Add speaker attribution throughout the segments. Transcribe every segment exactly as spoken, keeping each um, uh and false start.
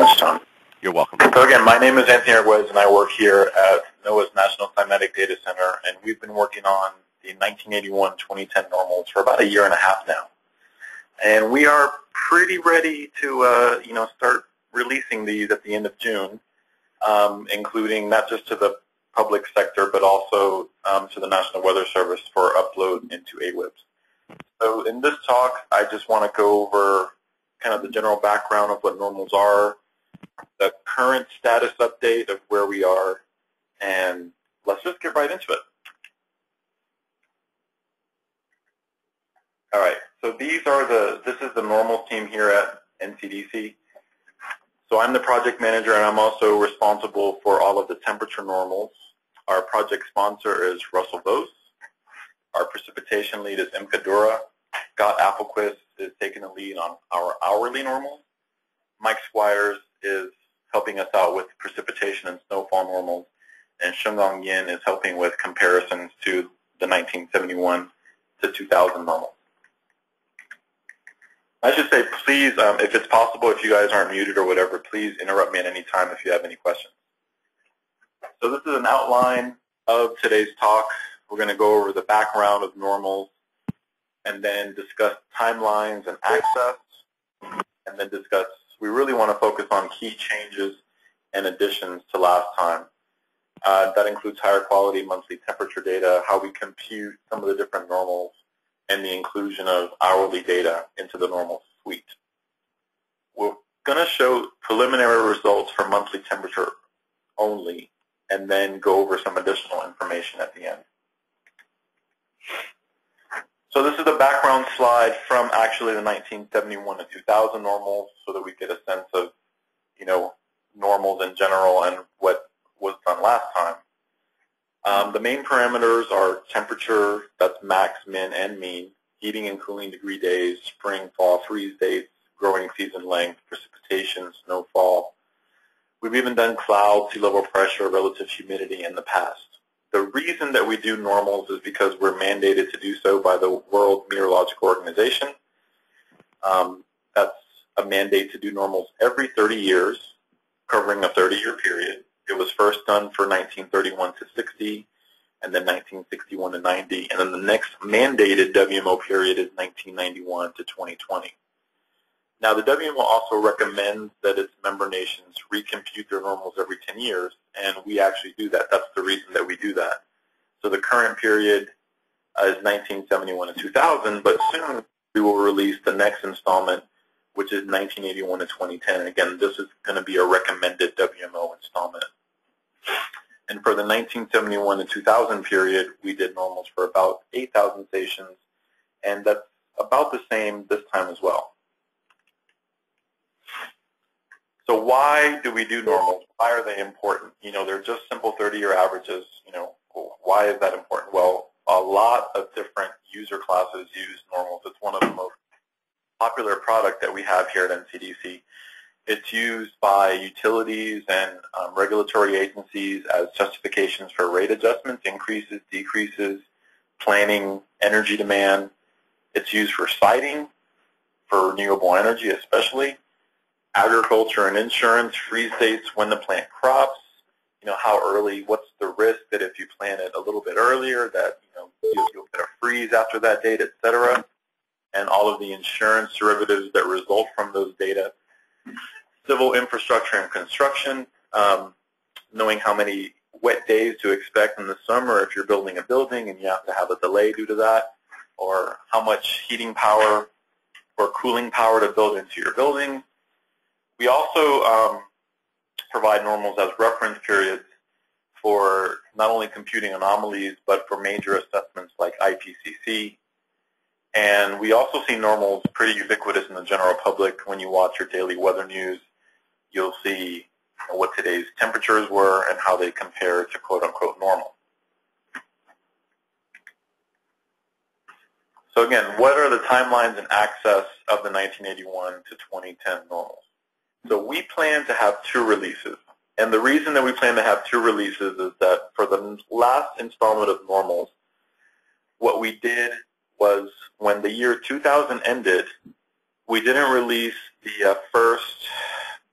Speaker 1: much, Tom.
Speaker 2: You're welcome.
Speaker 1: So again, my name is Anthony Arguez, and I work here at NOAA's National Climatic Data Center, and we've been working on the nineteen eighty-one twenty ten normals for about a year and a half now. And we are pretty ready to, uh, you know, start releasing these at the end of June, um, including not just to the public sector, but also um, to the National Weather Service for upload into A W I B S. So in this talk, I just want to go over kind of the general background of what normals are, the current status update of where we are, and let's just get right into it. All right, so these are the, this is the normals team here at N C D C. So I'm the project manager, and I'm also responsible for all of the temperature normals. Our project sponsor is Russell Vose. Our precipitation lead is Imka Dura. Scott Applequist is taking the lead on our hourly normals. Mike Squires is helping us out with precipitation and snowfall normals, and Shengong Yin is helping with comparisons to the nineteen seventy-one to two thousand normals. I should say, please, um, if it's possible, if you guys aren't muted or whatever, please interrupt me at any time if you have any questions. So this is an outline of today's talk. We're going to go over the background of normals, and then discuss timelines and access, and then discuss, we really want to focus on key changes and additions to last time. Uh, that includes higher quality monthly temperature data, how we compute some of the different normals, and the inclusion of hourly data into the normal suite. We're going to show preliminary results for monthly temperature only, and then go over some additional information at the end. So this is the background slide from actually the nineteen seventy-one to two thousand normals, so that we get a sense of, you know, normals in general and what was done last time. Um, the main parameters are temperature, that's max, min, and mean, heating and cooling degree days, spring, fall, freeze dates, growing season length, precipitation, snowfall. We've even done cloud, sea level pressure, relative humidity in the past. The reason that we do normals is because we're mandated to do so by the World Meteorological Organization. Um, that's a mandate to do normals every thirty years, covering a thirty-year period. It was first done for nineteen thirty-one to sixty, and then nineteen sixty-one to ninety, and then the next mandated W M O period is nineteen ninety-one to twenty twenty. Now, the W M O also recommends that its member nations recompute their normals every ten years, and we actually do that. That's the reason that we do that. So the current period uh, is nineteen seventy-one to two thousand, but soon we will release the next installment, which is nineteen eighty-one to twenty ten. And again, this is going to be a recommended W M O installment. And for the nineteen seventy-one to two thousand period, we did normals for about eight thousand stations, and that's about the same this time as well. So why do we do normals? Why are they important? You know, they're just simple thirty-year averages. You know, why is that important? Well, a lot of different user classes use normals. It's one of the most popular product that we have here at N C D C. It's used by utilities and um, regulatory agencies as justifications for rate adjustments, increases, decreases, planning, energy demand. It's used for siting, for renewable energy especially, agriculture and insurance, freeze dates, when to plant crops, you know, how early, what's the risk that if you plant it a little bit earlier that, you know, you'll, you'll get a freeze after that date, et cetera, and all of the insurance derivatives that result from those data. Civil infrastructure and construction, um, knowing how many wet days to expect in the summer if you're building a building and you have to have a delay due to that, or how much heating power or cooling power to build into your building. We also um, provide normals as reference periods for not only computing anomalies, but for major assessments like I P C C. And we also see normals pretty ubiquitous in the general public. When you watch your daily weather news, you'll see, you know, what today's temperatures were and how they compare to quote-unquote normal. So again, what are the timelines and access of the nineteen eighty-one to twenty ten normals? So we plan to have two releases. And the reason that we plan to have two releases is that for the last installment of normals, what we did was when the year two thousand ended, we didn't release the uh, first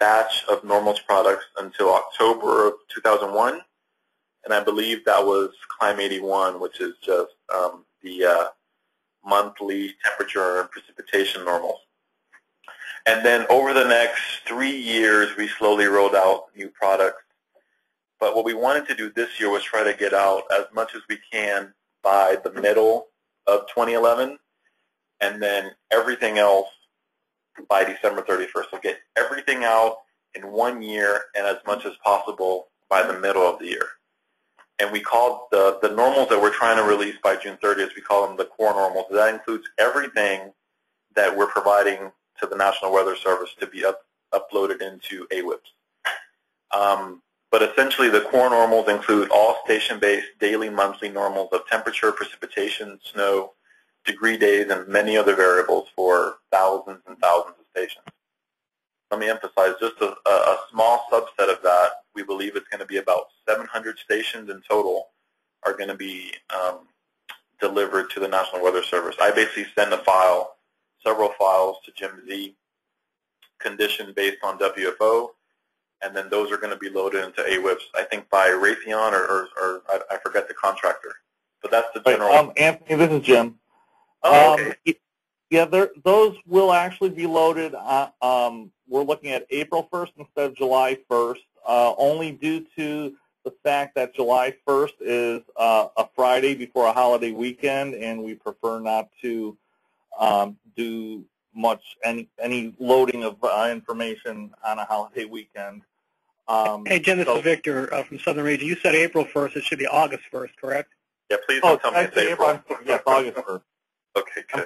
Speaker 1: batch of normals products until October of two thousand one, and I believe that was Climb eighty-one, which is just um, the uh, monthly temperature and precipitation normals. And then over the next three years, we slowly rolled out new products. But what we wanted to do this year was try to get out as much as we can by the middle of twenty eleven, and then everything else by December thirty-first. So get everything out in one year and as much as possible by the middle of the year. And we called the, the normals that we're trying to release by June thirtieth, we call them the core normals. That includes everything that we're providing to the National Weather Service to be up, uploaded into A W I P S. Um, but essentially the core normals include all station-based daily, monthly normals of temperature, precipitation, snow, degree days, and many other variables for thousands and thousands of stations. Let me emphasize just a, a small subset of that. We believe it's going to be about seven hundred stations in total are going to be um, delivered to the National Weather Service. I basically send a file, several files to Jim Z, conditioned based on W F O, and then those are going to be loaded into A W I P S, I think by Raytheon or, or, or I, I forget the contractor. But that's the general.
Speaker 2: Um, Anthony, this is Jim.
Speaker 1: Oh, okay.
Speaker 2: Um, yeah, those will actually be loaded. Uh, um, we're looking at April first instead of July first, uh, only due to the fact that July first is uh, a Friday before a holiday weekend, and we prefer not to um, do much any any loading of uh, information on a holiday weekend. Um,
Speaker 3: hey, Jim, this
Speaker 2: so,
Speaker 3: is Victor uh, from Southern Region. You said April first. It should be August first, correct?
Speaker 1: Yeah, please
Speaker 2: oh,
Speaker 1: don't tell me it's April.
Speaker 2: April. Yes, August first.
Speaker 1: Okay, good.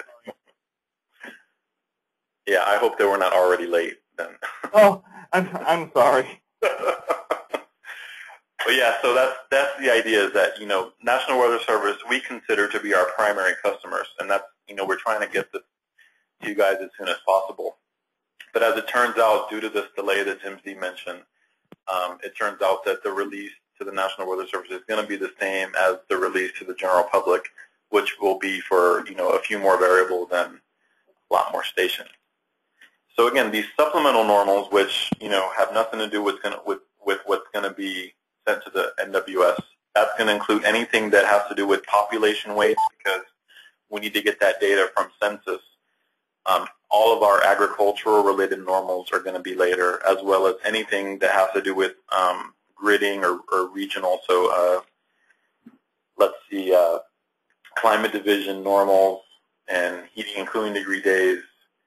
Speaker 1: Yeah, I hope they were not already late then.
Speaker 2: Oh, I'm I'm sorry.
Speaker 1: But yeah, so that's that's the idea, is that, you know, National Weather Service we consider to be our primary customers, and that's, you know, we're trying to get this to you guys as soon as possible. But as it turns out, due to this delay that Jim Z mentioned, um, it turns out that the release to the National Weather Service is going to be the same as the release to the general public, which will be for, you know, a few more variables and a lot more stations. So again, these supplemental normals, which, you know, have nothing to do with gonna, with with what's going to be sent to the N W S, that's going to include anything that has to do with population weights, because we need to get that data from census. Um, all of our agricultural-related normals are going to be later, as well as anything that has to do with um, gridding or, or regional. So uh, let's see, uh, climate division normals and heating and cooling degree days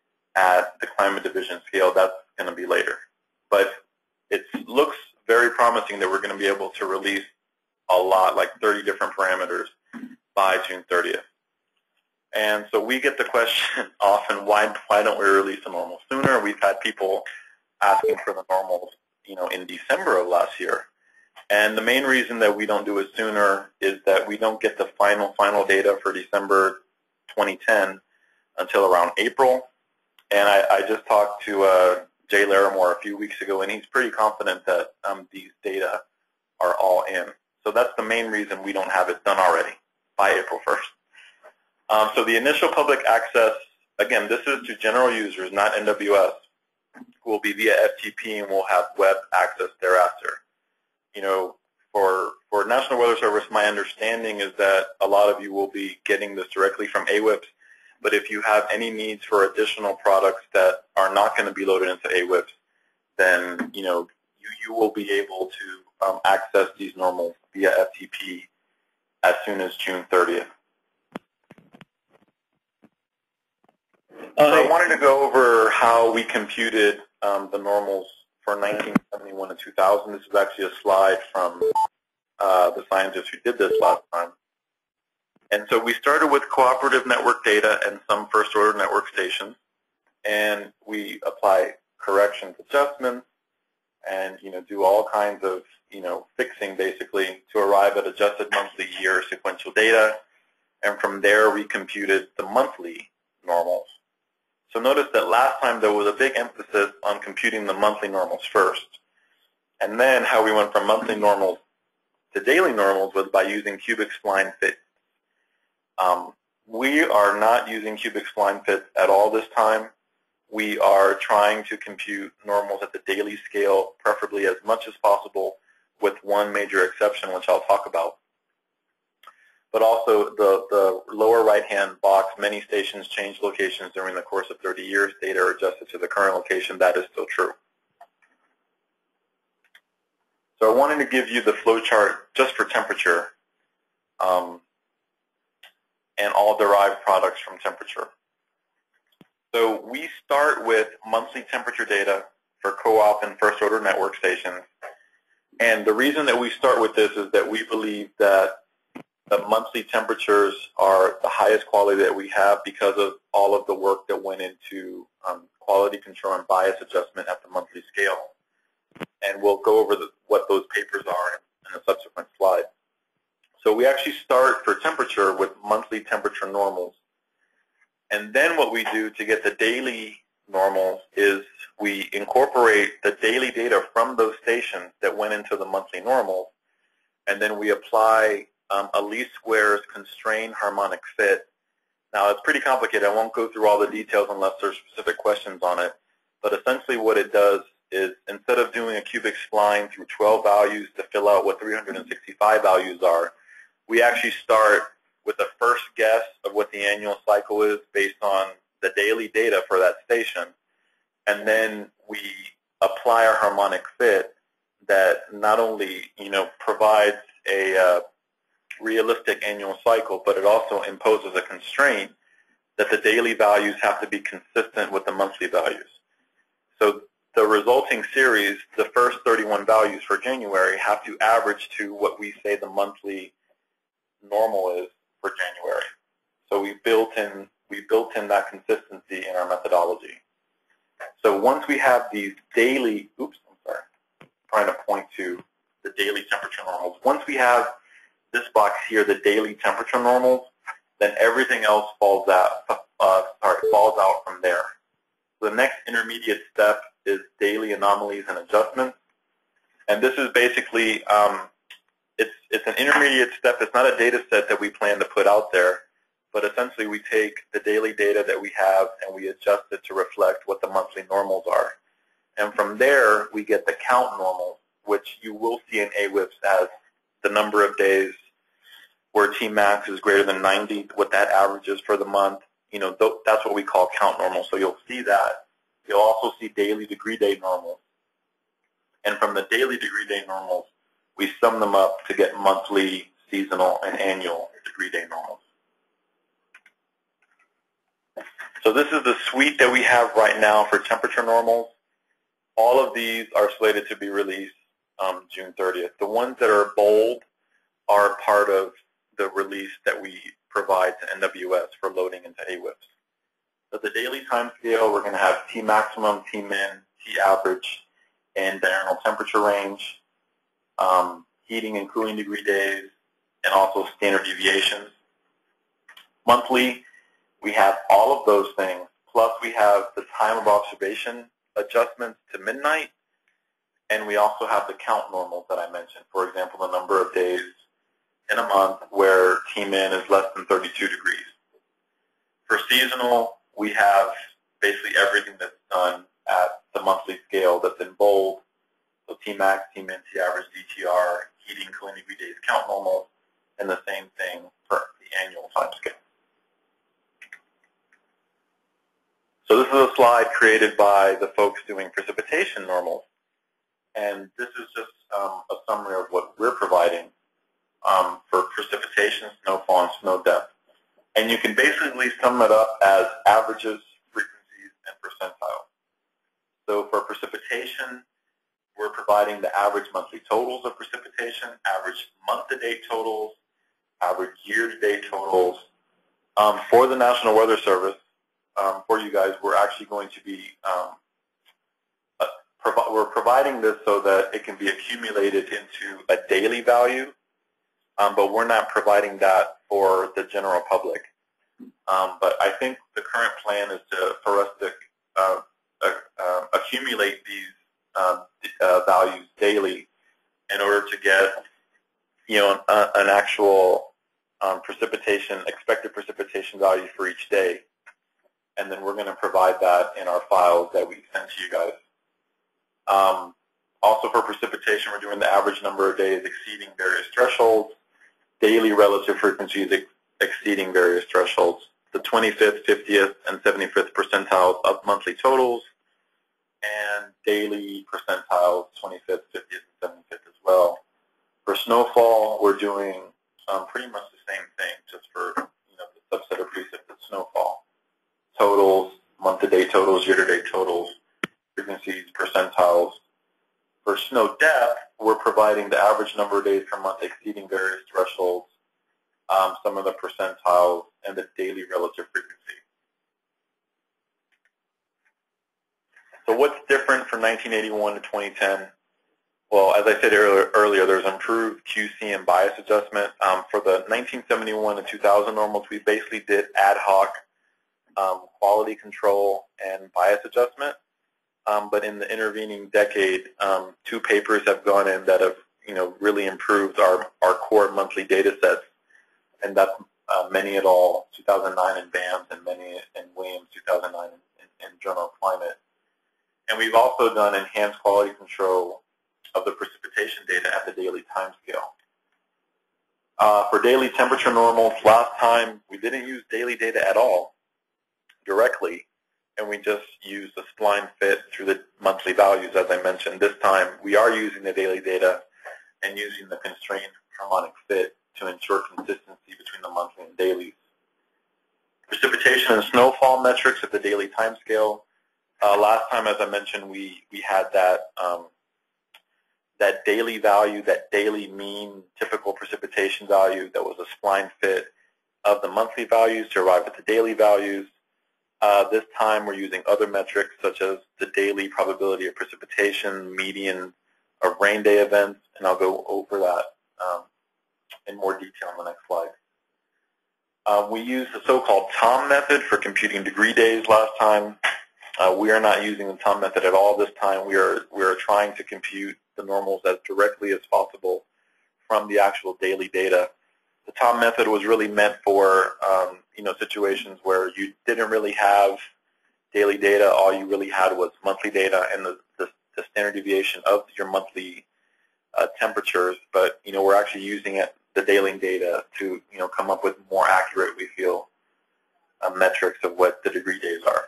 Speaker 1: at the climate division scale, that's going to be later. But it looks very promising that we're going to be able to release a lot, like thirty different parameters by June thirtieth. And so we get the question often, why why don't we release the normals sooner? We've had people asking for the normals, you know, in December of last year. And the main reason that we don't do it sooner is that we don't get the final final data for December twenty ten until around April. And I, I just talked to uh, Jay Larimore a few weeks ago, and he's pretty confident that um, these data are all in. So that's the main reason we don't have it done already by April first. Um, so the initial public access, again, this is to general users, not N W S, will be via F T P, and we'll have web access thereafter. You know, for for National Weather Service, my understanding is that a lot of you will be getting this directly from A W I P S. But if you have any needs for additional products that are not going to be loaded into A W I P S, then, you know, you, you will be able to um, access these normals via F T P as soon as June thirtieth.
Speaker 3: Uh,
Speaker 1: so I wanted to go over how we computed um, the normals for nineteen seventy-one to two thousand. This is actually a slide from uh, the scientists who did this last time. And so we started with cooperative network data and some first-order network stations, and we apply corrections, adjustments, and, you know, do all kinds of, you know, fixing basically to arrive at adjusted monthly year sequential data. And from there, we computed the monthly normals. So notice that last time there was a big emphasis on computing the monthly normals first. And then how we went from monthly normals to daily normals was by using cubic spline fits. Um, we are not using cubic spline fits at all this time. we are trying to compute normals at the daily scale, preferably as much as possible, with one major exception, which I'll talk about. But also the, the lower right-hand box, many stations change locations during the course of thirty years. Data are adjusted to the current location. That is still true. So I wanted to give you the flow chart just for temperature um, and all derived products from temperature. So we start with monthly temperature data for co-op and first-order network stations. And the reason that we start with this is that we believe that the monthly temperatures are the highest quality that we have because of all of the work that went into um, quality control and bias adjustment at the monthly scale. And we'll go over the, what those papers are in a subsequent slide. So we actually start for temperature with monthly temperature normals. And then what we do to get the daily normals is we incorporate the daily data from those stations that went into the monthly normals, and then we apply um, a least squares constrained harmonic fit. Now, it's pretty complicated. I won't go through all the details unless there's specific questions on it. But essentially what it does is instead of doing a cubic spline through twelve values to fill out what three hundred sixty-five values are, we actually start with a first guess of what the annual cycle is based on the daily data for that station. And then we apply our harmonic fit that not only, you know, provides a uh, realistic annual cycle, but it also imposes a constraint that the daily values have to be consistent with the monthly values. So the resulting series, the first thirty-one values for January, have to average to what we say the monthly normal is for January. So we built in we built in that consistency in our methodology. So once we have these daily, oops, I'm sorry, I'm trying to point to the daily temperature normals. Once we have this box here, the daily temperature normals, then everything else falls out, uh, sorry, falls out from there. So the next intermediate step is daily anomalies and adjustments. And this is basically, um, it's, it's an intermediate step. It's not a data set that we plan to put out there, but essentially we take the daily data that we have and we adjust it to reflect what the monthly normals are. And from there, we get the count normals, which you will see in A W I P S as the number of days where T max is greater than ninety, what that averages for the month. You know, th that's what we call count normals. So you'll see that. You'll also see daily degree day normals. And from the daily degree day normals, we sum them up to get monthly, seasonal, and annual degree day normals. So this is the suite that we have right now for temperature normals. All of these are slated to be released um, June thirtieth. The ones that are bold are part of the release that we provide to N W S for loading into A W I P S. So the daily time scale, we're going to have T maximum, T min, T average, and diurnal temperature range, um, heating and cooling degree days, and also standard deviations. Monthly, we have all of those things, plus we have the time of observation adjustments to midnight, and we also have the count normals that I mentioned. For example, the number of days in a month where T min is less than thirty-two degrees. For seasonal, we have basically everything that's done at the monthly scale that's in bold. So T max, T min, T average, D T R, heating, cooling degree days, count normals, and the same thing for the annual time scale. So this is a slide created by the folks doing precipitation normals. And this is just um, a summary of what we're providing um, for precipitation, snowfall, and snow depth. And you can basically sum it up as averages, frequencies, and percentiles. So for precipitation, we're providing the average monthly totals of precipitation, average month-to-date totals, average year-to-date totals. Um, for the National Weather Service, um, for you guys, we're actually going to be um, uh, provi we're providing this so that it can be accumulated into a daily value, um, but we're not providing that for the general public. Um, but I think the current plan is to, for us to uh, uh, uh, accumulate these uh, uh, values daily in order to get, you know, an, an actual um, precipitation, expected precipitation value for each day. and then we're going to provide that in our files that we send to you guys. Um, also for precipitation, we're doing the average number of days exceeding various thresholds, daily relative frequencies ex exceeding various thresholds, the twenty-fifth, fiftieth, and seventy-fifth percentiles of monthly totals, and daily percentiles, twenty-fifth, fiftieth, and seventy-fifth as well. For snowfall, we're doing um, pretty much the same thing, just for you know the subset of precipitated snowfall. Totals, month-to-date totals, year-to-date totals, frequencies, percentiles. For snow depth, we're providing the average number of days per month exceeding various thresholds, um, some of the percentiles, and the daily relative frequency. So what's different from nineteen eighty-one to twenty ten? Well, as I said earlier, there's improved Q C and bias adjustment. Um, for the nineteen seventy-one to two thousand normals, we basically did ad hoc um, quality control and bias adjustment. Um, but in the intervening decade, um, two papers have gone in that have, you know, really improved our, our core monthly data sets, and that's uh, Many et al. two thousand nine in BAMS and Many and Williams two thousand nine in, in, in Journal of Climate. And we've also done enhanced quality control of the precipitation data at the daily time scale. Uh, for daily temperature normals, last time we didn't use daily data at all directly, and we just used the spline fit through the monthly values, as I mentioned. This time we are using the daily data and using the constrained harmonic fit to ensure consistency between the monthly and dailies. Precipitation and snowfall metrics at the daily time scale. Uh, last time, as I mentioned, we, we had that, um, that daily value, that daily mean typical precipitation value that was a spline fit of the monthly values to arrive at the daily values. Uh, this time we're using other metrics such as the daily probability of precipitation, median of rain day events, and I'll go over that um, in more detail on the next slide. Uh, we used the so-called Tom method for computing degree days last time. Uh, we are not using the Tom method at all this time. We are, we are trying to compute the normals as directly as possible from the actual daily data. The Tom method was really meant for um, you know, situations where you didn't really have daily data. All you really had was monthly data and the, the, the standard deviation of your monthly uh, temperatures. But you know, we're actually using it, the daily data to you know come up with more accurate, we feel, uh, metrics of what the degree days are.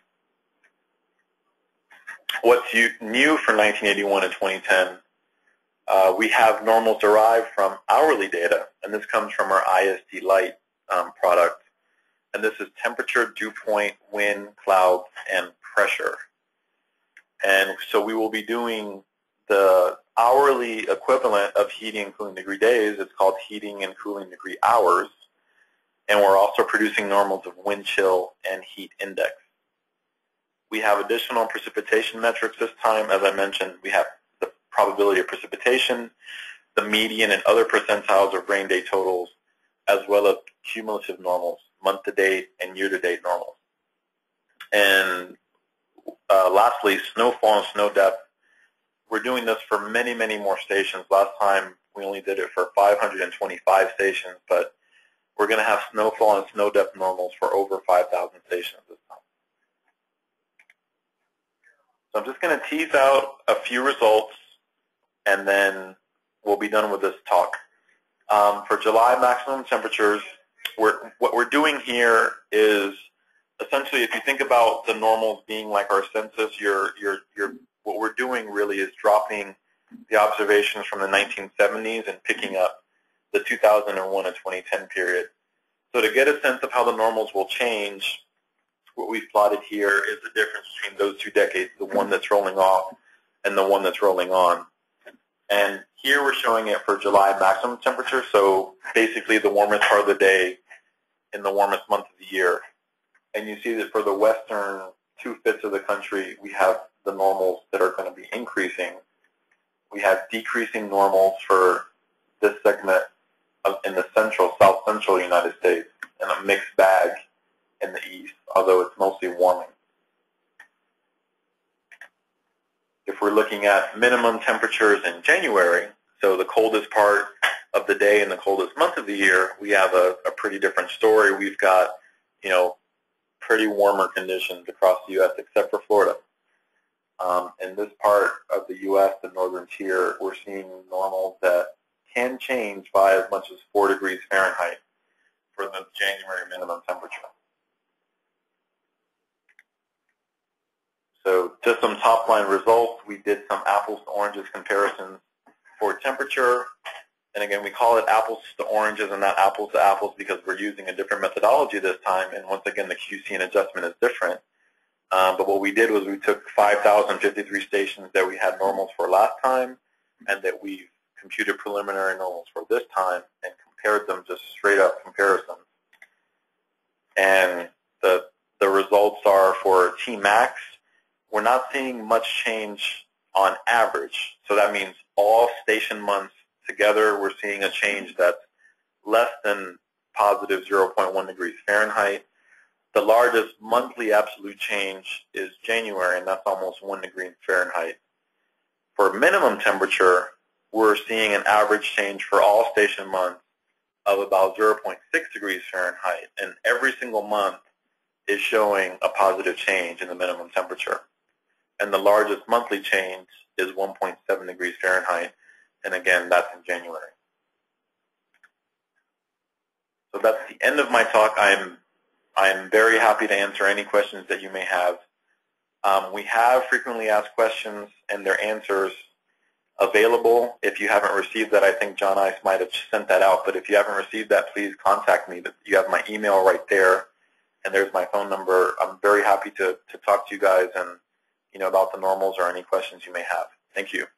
Speaker 1: What's new for nineteen eighty-one and twenty ten? Uh, we have normals derived from hourly data, and this comes from our I S D Lite um, product. And this is temperature, dew point, wind, clouds, and pressure. And so we will be doing the hourly equivalent of heating and cooling degree days. It's called heating and cooling degree hours. And we're also producing normals of wind chill and heat index. We have additional precipitation metrics this time. As I mentioned, we have the probability of precipitation, the median and other percentiles of rain day totals, as well as cumulative normals, month-to-date and year-to-date normals. And uh, lastly, snowfall and snow depth. We're doing this for many, many more stations. Last time we only did it for five hundred twenty-five stations, but we're going to have snowfall and snow depth normals for over five thousand stations this time. So I'm just going to tease out a few results, and then we'll be done with this talk. Um, for July maximum temperatures, we're, what we're doing here is essentially, if you think about the normals being like our census, you're, you're, you're, what we're doing really is dropping the observations from the nineteen seventies and picking up the two thousand one and twenty ten period. So to get a sense of how the normals will change, what we've plotted here is the difference between those two decades, the one that's rolling off and the one that's rolling on. And here we're showing it for July maximum temperature, so basically the warmest part of the day in the warmest month of the year. And you see that for the western two-fifths of the country, we have the normals that are going to be increasing. We have decreasing normals for this segment of, in the central, south-central United States, and a mixed bag in the east, although it's mostly warming. If we're looking at minimum temperatures in January, so the coldest part of the day and the coldest month of the year, we have a, a pretty different story. We've got, you know, pretty warmer conditions across the U S except for Florida. Um, in this part of the U S, the northern tier, we're seeing normals that can change by as much as four degrees Fahrenheit for the January minimum temperature. So just some top-line results. We did some apples to oranges comparisons for temperature. And again, we call it apples to oranges and not apples to apples because we're using a different methodology this time. And once again, the Q C and adjustment is different. Um, but what we did was we took five thousand fifty-three stations that we had normals for last time and that we've computed preliminary normals for this time and compared them, just straight up comparisons. And the, the results are for T max, we're not seeing much change on average. So that means all station months together, we're seeing a change that's less than positive zero point one degrees Fahrenheit. The largest monthly absolute change is January, and that's almost one degree Fahrenheit. For minimum temperature, we're seeing an average change for all station months of about zero point six degrees Fahrenheit, and every single month is showing a positive change in the minimum temperature. And the largest monthly change is one point seven degrees Fahrenheit, and again, that's in January. So that's the end of my talk. I'm, I'm very happy to answer any questions that you may have. Um, we have frequently asked questions and their answers available. If you haven't received that, I think John Ice might have sent that out, but if you haven't received that, please contact me. You have my email right there, and there's my phone number. I'm very happy to, to talk to you guys and you know, about the normals or any questions you may have. Thank you.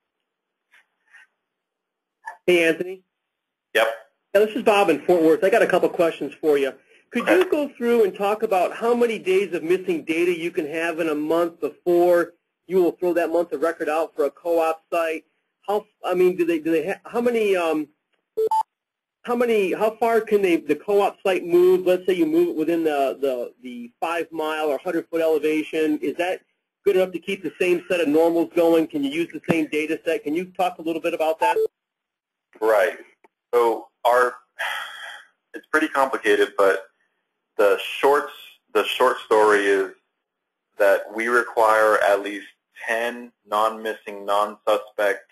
Speaker 3: Hey, Anthony.
Speaker 1: Yep.
Speaker 3: Yeah, this is Bob in Fort Worth. I got a couple questions for you. Could
Speaker 1: okay.
Speaker 3: you go through and talk about how many days of missing data you can have in a month before you will throw that month of record out for a co-op site? How, I mean, do they, do they, ha how many, um, how many, how far can they, the co-op site move? Let's say you move it within the, the, the five mile or hundred foot elevation. Is that good enough to keep the same set of normals going? Can you use the same data set? Can you talk a little bit about that?
Speaker 1: Right. So our, it's pretty complicated, but the short, the short story is that we require at least ten non-missing, non-suspect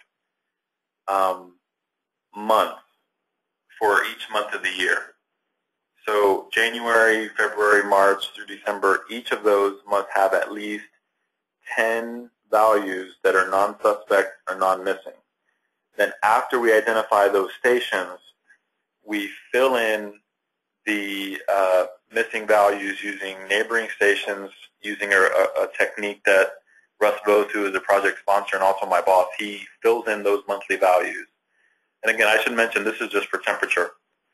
Speaker 1: um, months for each month of the year. So January, February, March through December, each of those must have at least ten values that are non-suspect or non-missing. Then after we identify those stations, we fill in the uh, missing values using neighboring stations, using a, a, a technique that Russ Bose, who is a project sponsor and also my boss, he fills in those monthly values. And again, I should mention this is just for temperature.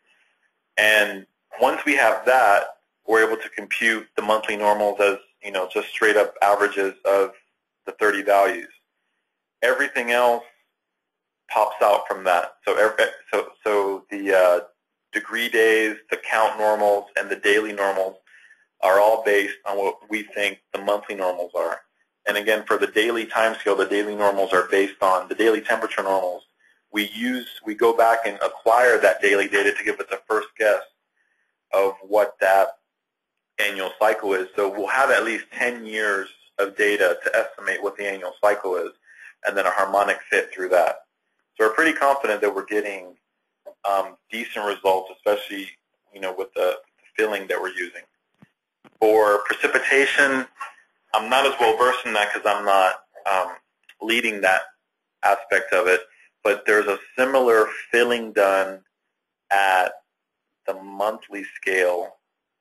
Speaker 1: And once we have that, we're able to compute the monthly normals as, you know, just straight up averages of the thirty values. Everything else pops out from that. So, every, so, so the uh, degree days, the count normals, and the daily normals are all based on what we think the monthly normals are. And again, for the daily time scale, the daily normals are based on the daily temperature normals. We use, we go back and acquire that daily data to give us a first guess of what that annual cycle is. So we'll have at least ten years of data to estimate what the annual cycle is, and then a harmonic fit through that. So we're pretty confident that we're getting um, decent results, especially you know with the filling that we're using. For precipitation, I'm not as well versed in that because I'm not um, leading that aspect of it, but there's a similar filling done at the monthly scale.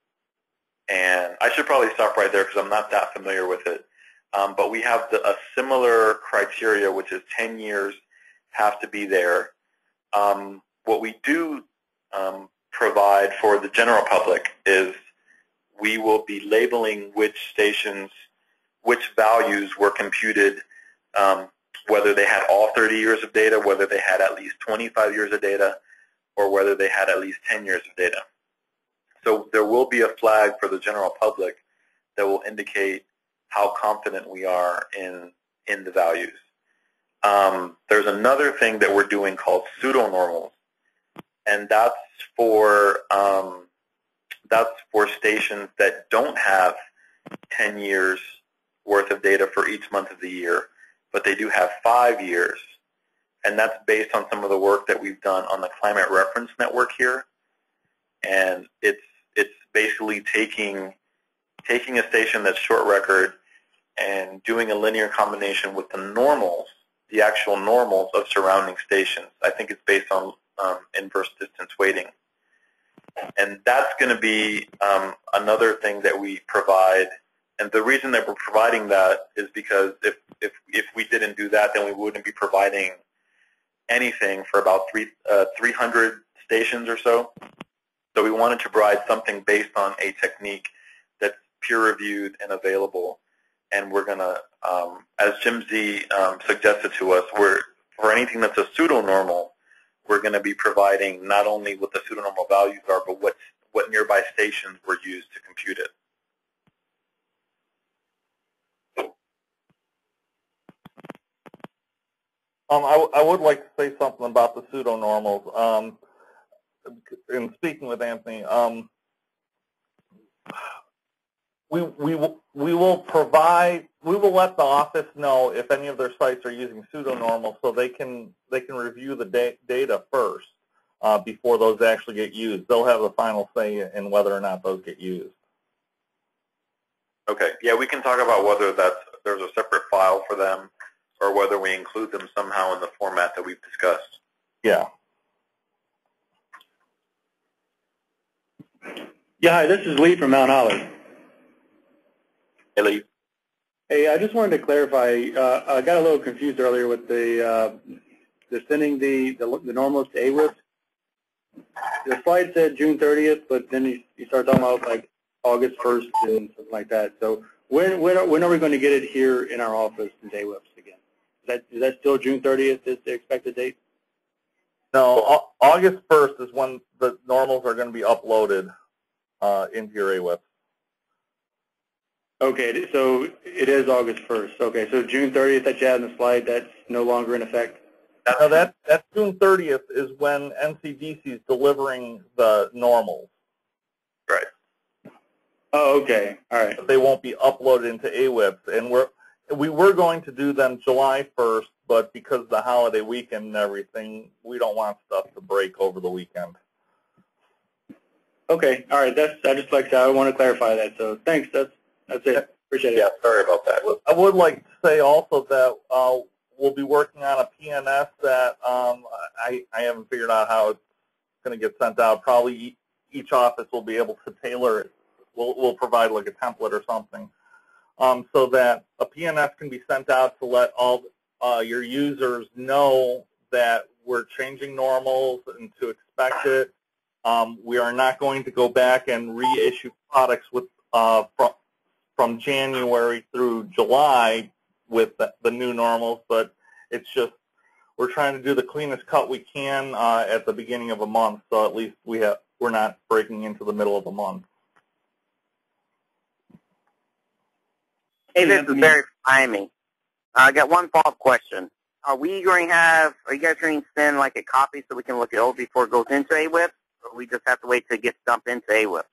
Speaker 1: And I should probably stop right there because I'm not that familiar with it. Um, but we have the, a similar criteria, which is ten years have to be there. Um, what we do um, provide for the general public is we will be labeling which stations, which values were computed, um, whether they had all thirty years of data, whether they had at least twenty-five years of data, or whether they had at least ten years of data. So there will be a flag for the general public that will indicate how confident we are in, in the values. Um, there's another thing that we're doing called pseudo-normals, and that's for um, that's for stations that don't have ten years worth of data for each month of the year, but they do have five years. And that's based on some of the work that we've done on the Climate Reference Network here. And it's it's basically taking taking a station that's short record and doing a linear combination with the normals, the actual normals of surrounding stations. I think it's based on um, inverse distance weighting. And that's going to be um, another thing that we provide. And the reason that we're providing that is because if, if, if we didn't do that, then we wouldn't be providing anything for about three, uh, three hundred stations or so. So we wanted to provide something based on a technique that's peer-reviewed and available. And we're going to, um, as Jim Z um, suggested to us, we're, for anything that's a pseudo-normal, we're going to be providing not only what the pseudo-normal values are, but what, what nearby stations were used to compute it.
Speaker 2: Um, I, I would like to say something about the pseudo-normals. Um, in speaking with Anthony, um, we, we, will, we will provide, we will let the office know if any of their sites are using pseudo-normals so they can, they can review the da data first uh, before those actually get used. They'll have the final say in whether or not those get used.
Speaker 1: Okay. Yeah, we can talk about whether that's, there's a separate file for them or whether we include them somehow in the format that we've discussed.
Speaker 2: Yeah.
Speaker 4: Yeah, hi, this is Lee from Mount Holly.
Speaker 1: Hey, Lee.
Speaker 4: Hey, I just wanted to clarify. Uh, I got a little confused earlier with the, uh, the sending the, the, the normals to A W I P. The slide said June thirtieth, but then you, you start talking about like August first and something like that. So when, when, are, when are we going to get it here in our office in A W I Ps again? Is that, is that still June thirtieth is the expected date?
Speaker 2: No, August first is when the normals are going to be uploaded uh, into your A W I P.
Speaker 4: Okay, so it is August first. Okay, so June thirtieth that you had in the slide, that's no longer in effect?
Speaker 2: No, that, that June thirtieth is when N C D C is delivering the normals.
Speaker 1: Right.
Speaker 4: Oh, okay. All right.
Speaker 2: But they won't be uploaded into A W I Ps. And we're, we were going to do them July first, but because of the holiday weekend and everything, we don't want stuff to break over the weekend.
Speaker 4: Okay. All right. That's, I just like to, I want to clarify that. So thanks. That's, that's it. Appreciate it.
Speaker 1: Yeah, sorry about that.
Speaker 2: I would like to say also that uh, we'll be working on a P N S that um, I, I haven't figured out how it's going to get sent out. Probably each office will be able to tailor it. We'll, we'll provide like a template or something um, so that a P N S can be sent out to let all uh, your users know that we're changing normals and to expect it. Um, we are not going to go back and reissue products with uh, from, from January through July with the, the new normals, but it's just we're trying to do the cleanest cut we can uh, at the beginning of a month, so at least we have we're not breaking into the middle of the month.
Speaker 5: Hey, this is Barry Miami. Uh, I got one follow-up question. Are we going to have? Are you guys going to send like a copy so we can look it over before it goes into A W I P, or we just have to wait till it gets dumped into A W I P?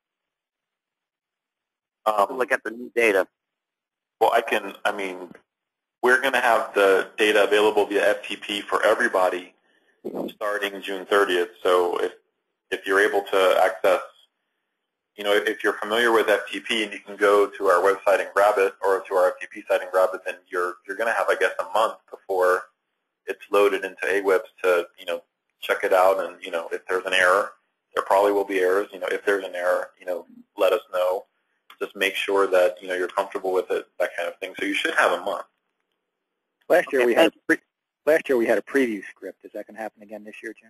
Speaker 1: Um,
Speaker 5: look at the new data.
Speaker 1: Well, I can, I mean, we're going to have the data available via F T P for everybody starting June thirtieth. So if, if you're able to access, you know, if you're familiar with F T P and you can go to our website and grab it or to our F T P site and grab it, then you're, you're going to have, I guess, a month before it's loaded into A W I Ps to, you know, check it out. And, you know, if there's an error, there probably will be errors. You know, if there's an error, you know, let us know. Just make sure that, you know, you're comfortable with it, that kind of thing. So you should have a month.
Speaker 6: Last year
Speaker 5: Okay,
Speaker 6: we had a pre last year we had a preview script. Is that going to happen again this year, Jim?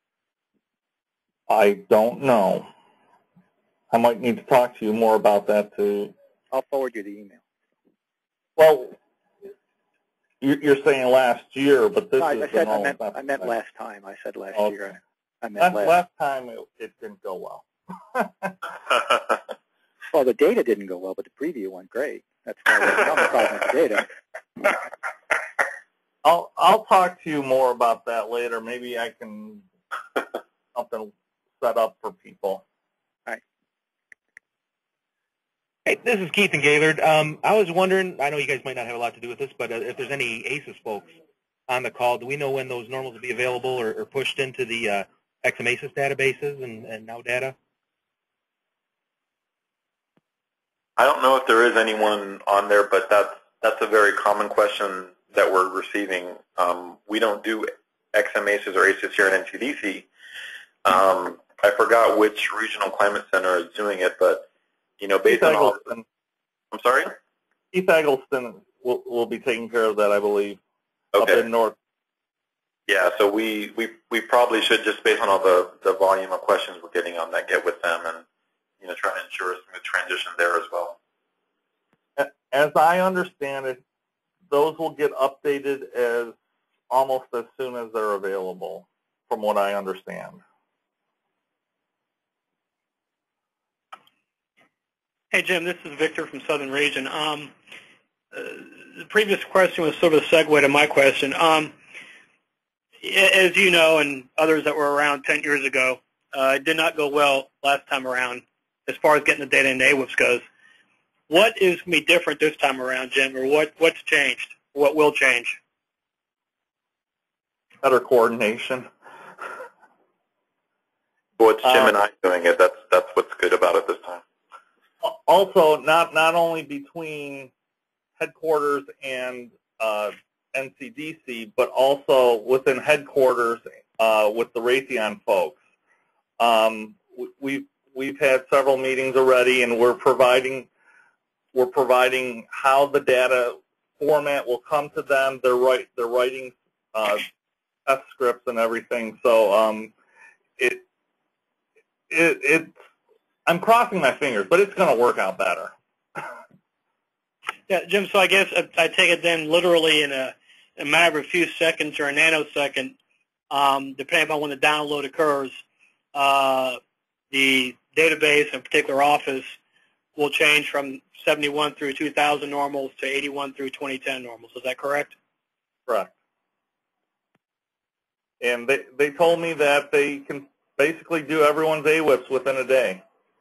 Speaker 2: I don't know. I might need to talk to you more about that too.
Speaker 6: I'll forward you the email.
Speaker 2: Well, you're saying last year, but this
Speaker 6: No, I,
Speaker 2: is
Speaker 6: I said
Speaker 2: the
Speaker 6: I meant
Speaker 2: normal
Speaker 6: I meant last time. I said last
Speaker 2: Okay.
Speaker 6: year. I meant
Speaker 2: last,
Speaker 6: last.
Speaker 2: last time it, it didn't go well.
Speaker 6: Well, the data didn't go well, but the preview went great. That's why there's not a problem with the data.
Speaker 2: I'll I'll talk to you more about that later. Maybe I can something set up for people.
Speaker 6: All right.
Speaker 7: Hey, this is Keith and Gaylord. Um, I was wondering, I know you guys might not have a lot to do with this, but uh, if there's any ACES folks on the call, do we know when those normals will be available or, or pushed into the uh, X M ACES databases and, and Now Data?
Speaker 1: I don't know if there is anyone on there, but that's, that's a very common question that we're receiving. Um, we don't do X M ACES or ACES here at N C D C. Um, I forgot which regional climate center is doing it, but you know, based
Speaker 2: Keith
Speaker 1: on all,
Speaker 2: Eggleston.
Speaker 1: I'm sorry?
Speaker 2: Keith Eggleston will, will be taking care of that, I believe,
Speaker 1: okay.
Speaker 2: up in North.
Speaker 1: Yeah, so we, we, we probably should, just based on all the, the volume of questions we're getting on that, get with them and, you know, try to ensure a smooth transition there as well.
Speaker 2: As I understand it, those will get updated as almost as soon as they're available, from what I understand.
Speaker 8: Hey, Jim, this is Victor from Southern Region. Um, uh, the previous question was sort of a segue to my question. Um, as you know, and others that were around ten years ago, uh, it did not go well last time around as far as getting the data in A W I P S goes. What is going to be different this time around, Jim, or what, what's changed? What will change?
Speaker 2: Better coordination.
Speaker 1: Well, it's Jim
Speaker 2: Um,
Speaker 1: and I doing it. That's, that's what's good about it this time.
Speaker 2: Also, not not only between headquarters and uh, N C D C, but also within headquarters uh, with the Raytheon folks. Um, we, we've we've had several meetings already, and we're providing we're providing how the data format will come to them. They're write they're writing uh, test scripts and everything. So um, it it it's. I'm crossing my fingers, but it's going to work out better.
Speaker 8: Yeah, Jim, so I guess I, I take it then literally in a, a matter of a few seconds or a nanosecond, um, depending on when the download occurs, uh, the database and particular office will change from seventy-one through two thousand normals to eighty-one through twenty ten normals. Is that correct?
Speaker 2: Correct. And they, they told me that they can basically do everyone's A W I P S within a day.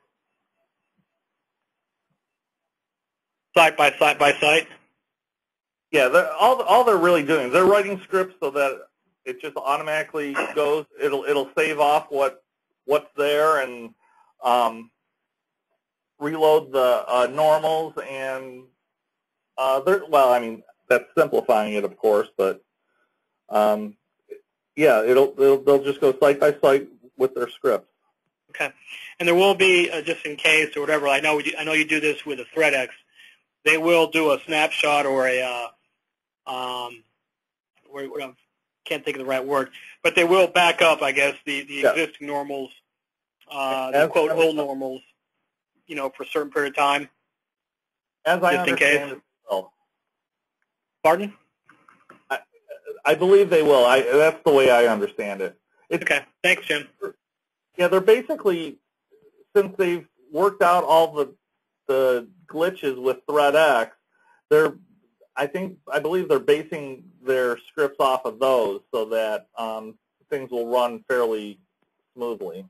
Speaker 8: Site by site by site?
Speaker 2: Yeah, they're, all all they're really doing is they're writing scripts so that it just automatically goes. It'll it'll save off what what's there and um, reload the uh, normals and uh, they're well. I mean that's simplifying it, of course, but um, yeah, it'll, it'll they'll just go site by site with their scripts.
Speaker 8: Okay, and there will be uh, just in case or whatever. I know we do, I know you do this with a ThreadX. They will do a snapshot or a, uh, um, or, or I can't think of the right word, but they will back up, I guess, the, the yeah. existing normals, uh, the quote old normals, you know, for a certain period of time.
Speaker 2: As I
Speaker 8: just in
Speaker 2: understand
Speaker 8: case.
Speaker 2: It, will.
Speaker 8: Pardon?
Speaker 2: I, I believe they will. I, that's the way I understand it. It's,
Speaker 8: okay. Thanks, Jim.
Speaker 2: Yeah, they're basically, since they've worked out all the the glitches with ThreadX, they're, I think, I believe they're basing their scripts off of those so that um, things will run fairly smoothly.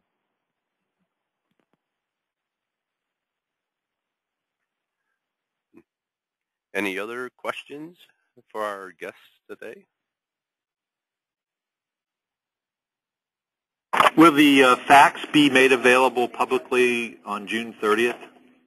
Speaker 9: Any other questions for our guests today?
Speaker 10: Will the uh, facts be made available publicly on June thirtieth?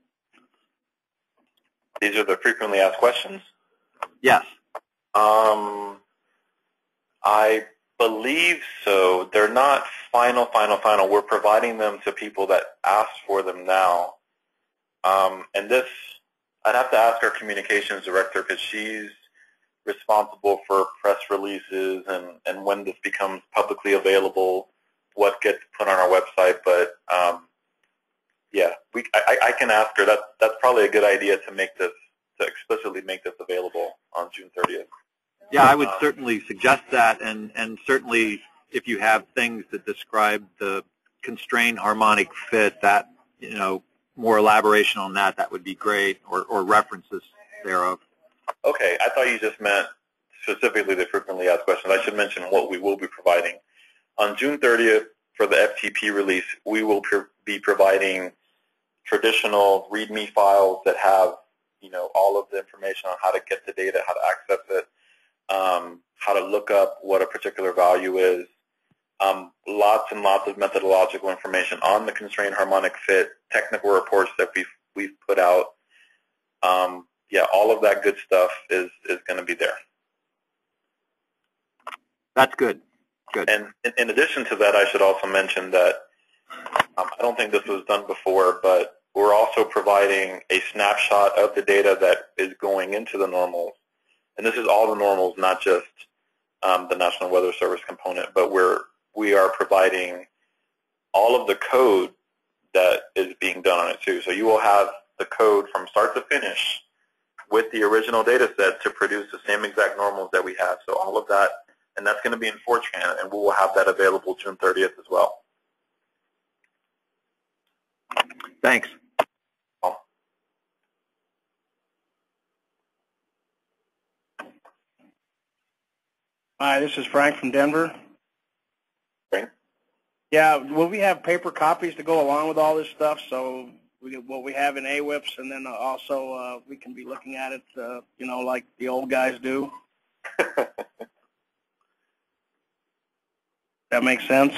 Speaker 1: These are the frequently asked questions?
Speaker 10: Yes.
Speaker 1: Um, I believe so. They're not final, final, final. We're providing them to people that ask for them now. Um, and this, I'd have to ask our communications director because she's responsible for press releases and, and when this becomes publicly available, what gets put on our website. But um, yeah, we, I, I can ask her. That, that's probably a good idea to make this, to explicitly make this available on June thirtieth.
Speaker 10: Yeah, I would um, certainly suggest that, and, and certainly if you have things that describe the constrained harmonic fit, that, you know, more elaboration on that, that would be great, or, or references thereof.
Speaker 1: Okay, I thought you just meant specifically the frequently asked questions. I should mention what we will be providing. On June thirtieth, for the F T P release, we will be providing traditional README files that have, you know, all of the information on how to get the data, how to access it, um, how to look up what a particular value is. Um, lots and lots of methodological information on the constrained harmonic fit, technical reports that we've, we've put out. Um, yeah, all of that good stuff is, is going to be there.
Speaker 10: That's good. Good.
Speaker 1: And in, in addition to that, I should also mention that um, I don't think this was done before, but we're also providing a snapshot of the data that is going into the normals. And this is all the normals, not just um, the National Weather Service component, but we're we are providing all of the code that is being done on it too. So you will have the code from start to finish with the original data set to produce the same exact normals that we have. So all of that, and that's going to be in Fortran, and we will have that available June thirtieth as well.
Speaker 10: Thanks.
Speaker 11: Hi, this is Frank from Denver.
Speaker 1: Frank?
Speaker 11: Yeah, will we have paper copies to go along with all this stuff? So we, what we have in A W I P S, and then also uh, we can be looking at it, uh, you know, like the old guys do. That makes sense?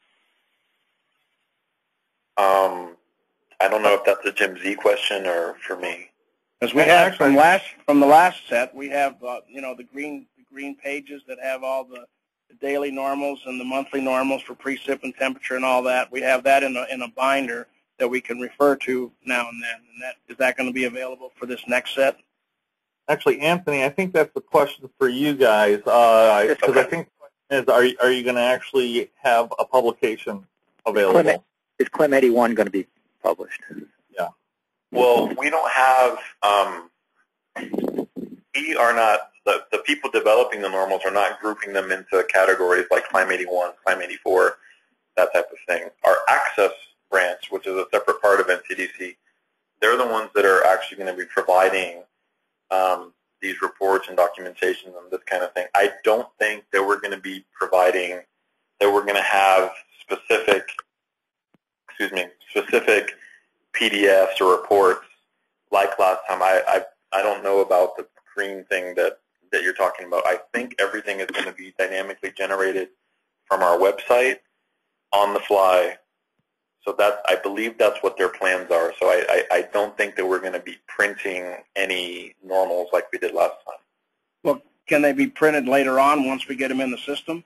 Speaker 1: Um, I don't know if that's a Jim Z question or for me.
Speaker 11: Because we have from last from the last set, we have uh, you know the green the green pages that have all the, the daily normals and the monthly normals for precip and temperature and all that. We have that in a in a binder that we can refer to now and then. And that is that going to be available for this next set?
Speaker 2: Actually, Anthony, I think that's a question for you guys, because uh, okay. I think the question is, are you, are you going to actually have a publication available?
Speaker 6: Clem, is Clem eighty-one going to be published?
Speaker 2: Yeah.
Speaker 1: Well, we don't have, um, we are not, the, the people developing the normals are not grouping them into categories like Clim eighty-one, Clim eighty-four, that type of thing. Our access branch, which is a separate part of N C D C, they're the ones that are actually going to be providing um, these reports and documentation and this kind of thing. I don't think that we're going to be providing, that we're going to have specific, excuse me, specific P D Fs or reports like last time. I, I, I don't know about the green thing that, that you're talking about. I think everything is going to be dynamically generated from our website on the fly. So that, I believe that's what their plans are. So I, I, I don't think that we're going to be printing any normals like we did last time.
Speaker 11: Well, can they be printed later on once we get them in the system?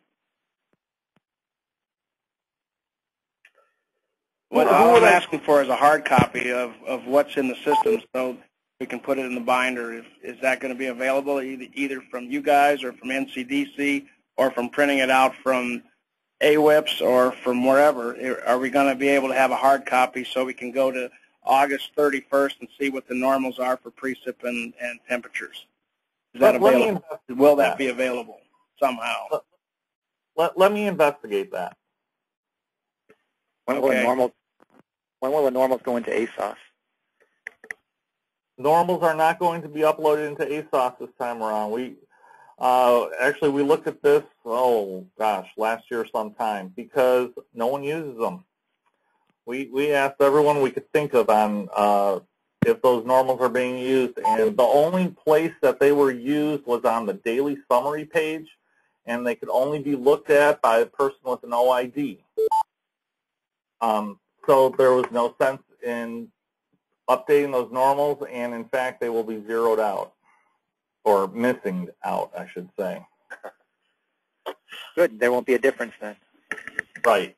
Speaker 11: What I'm asking for is a hard copy of, of what's in the system so we can put it in the binder. Is, is that going to be available either, either from you guys or from N C D C or from printing it out from A W I P S or from wherever? Are we going to be able to have a hard copy so we can go to August thirty-first and see what the normals are for precip and, and temperatures? Is that
Speaker 2: let,
Speaker 11: available?
Speaker 2: Let
Speaker 11: Will that be available somehow?
Speaker 2: Let, let, let me investigate that.
Speaker 6: When will,
Speaker 11: okay.
Speaker 6: the normal, when will the normals go into A S O S?
Speaker 2: Normals are not going to be uploaded into A S O S this time around. We uh, actually we looked at this, oh gosh, last year sometime because no one uses them. We we asked everyone we could think of on uh, if those normals are being used, and the only place that they were used was on the daily summary page, and they could only be looked at by a person with an O I D. Um, so there was no sense in updating those normals, and in fact, they will be zeroed out, or missing out, I should say.
Speaker 6: Good. There won't be a difference then.
Speaker 2: Right.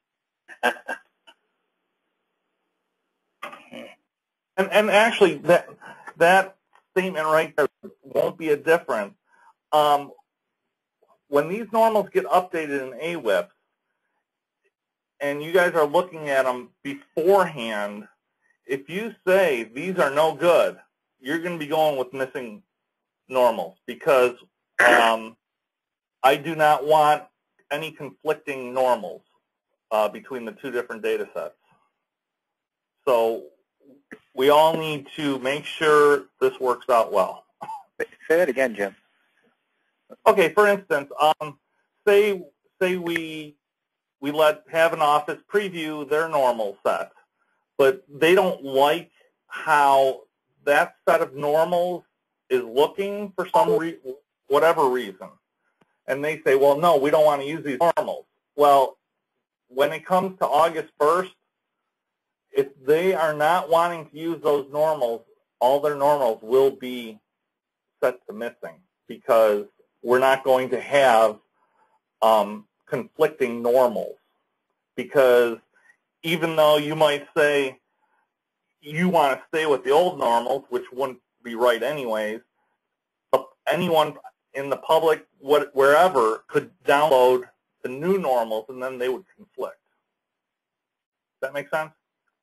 Speaker 2: and and actually, that that statement right there won't be a difference. Um, when these normals get updated in A W I P S, and you guys are looking at them beforehand, if you say these are no good, you're going to be going with missing normals because um, I do not want any conflicting normals uh, between the two different data sets. So we all need to make sure this works out well.
Speaker 6: Say that again, Jim.
Speaker 2: Okay, for instance, um, say say we we let have an office preview their normal set, but they don't like how that set of normals is looking for some re whatever reason. And they say, well, no, we don't want to use these normals. Well, when it comes to August first, if they are not wanting to use those normals, all their normals will be set to missing, because we're not going to have um, conflicting normals. Because even though you might say you want to stay with the old normals, which wouldn't be right anyways, anyone in the public, what, wherever, could download the new normals, and then they would conflict. Does that make sense?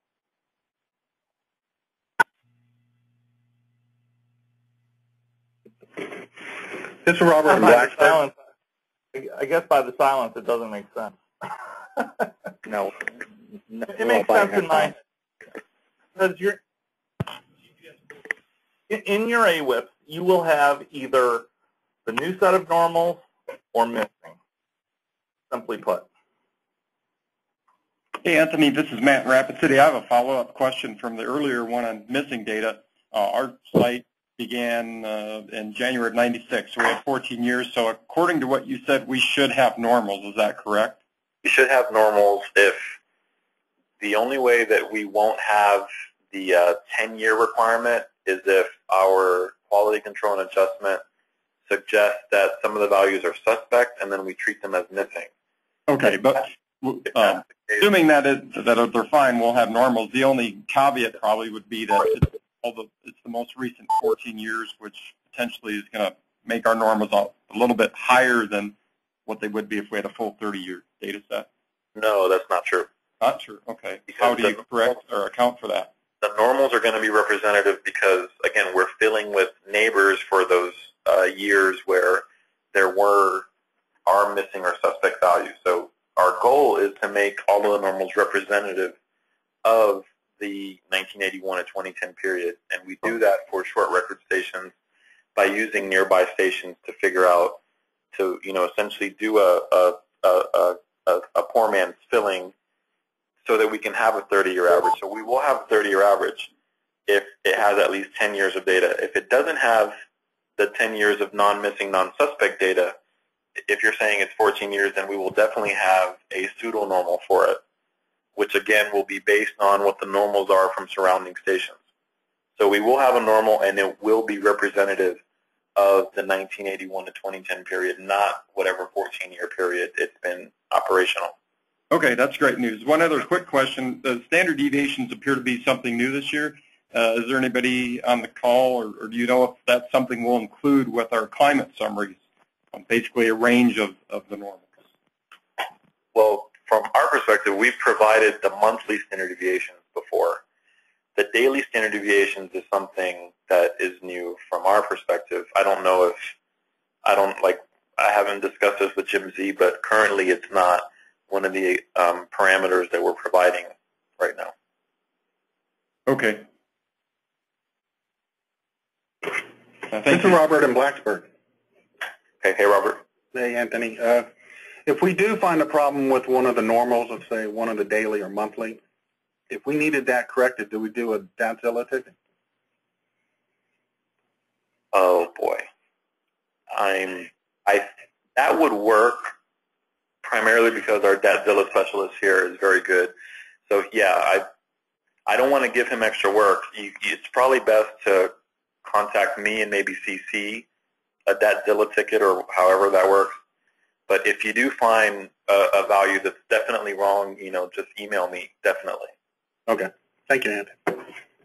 Speaker 12: This is Robert from Blacksburg.
Speaker 2: I guess by the silence it doesn't make sense.
Speaker 6: No. no
Speaker 2: it makes sense in my head. Because you're, in your A W I Ps, you will have either the new set of normals or missing, simply put.
Speaker 12: Hey, Anthony, this is Matt in Rapid City. I have a follow-up question from the earlier one on missing data. Uh, our site began uh, in January of ninety-six, so we had fourteen years. So according to what you said, we should have normals. Is that correct?
Speaker 1: We should have normals. If the only way that we won't have the uh, ten-year requirement is if our quality control and adjustment suggests that some of the values are suspect, and then we treat them as missing.
Speaker 12: Okay, but uh, assuming that, it, that they're fine, we'll have normals. The only caveat probably would be that it's, all the, it's the most recent fourteen years, which potentially is going to make our normals a little bit higher than what they would be if we had a full thirty-year data set.
Speaker 1: No, that's not true.
Speaker 12: Not true. Okay. Because how do you correct or account for that?
Speaker 1: The normals are going to be representative because, again, we're filling with neighbors for those uh, years where there were are missing or suspect values. So our goal is to make all of the normals representative of the nineteen eighty-one to twenty ten period, and we do that for short record stations by using nearby stations to figure out, to you know, essentially do a a a, a, a poor man's filling, so that we can have a thirty-year average. So we will have a thirty-year average if it has at least ten years of data. If it doesn't have the ten years of non-missing, non-suspect data, if you're saying it's fourteen years, then we will definitely have a pseudo-normal for it, which again will be based on what the normals are from surrounding stations. So we will have a normal, and it will be representative of the nineteen eighty-one to twenty ten period, not whatever fourteen-year period it's been operational.
Speaker 12: Okay, that's great news. One other quick question. The standard deviations appear to be something new this year. Uh, is there anybody on the call, or, or do you know if that's something we'll include with our climate summaries, um, basically a range of, of the normals?
Speaker 1: Well, from our perspective, we've provided the monthly standard deviations before. The daily standard deviations is something that is new from our perspective. I don't know if, I don't, like, I haven't discussed this with Jim Z, but currently it's not one of the um, parameters that we're providing right now.
Speaker 12: Okay. Uh,
Speaker 13: this is Robert in Blacksburg.
Speaker 1: Hey, hey, Robert.
Speaker 13: Hey, Anthony. Uh, if we do find a problem with one of the normals, let's say one of the daily or monthly, if we needed that corrected, do we do a DATZilla ticket?
Speaker 1: Oh boy, I'm. I that would work primarily because our DATZilla specialist here is very good. So yeah, I I don't want to give him extra work. You, it's probably best to contact me and maybe C C a DATZilla ticket or however that works. But if you do find a, a value that's definitely wrong, you know, just email me, definitely.
Speaker 13: Okay. Thank you, Anthony.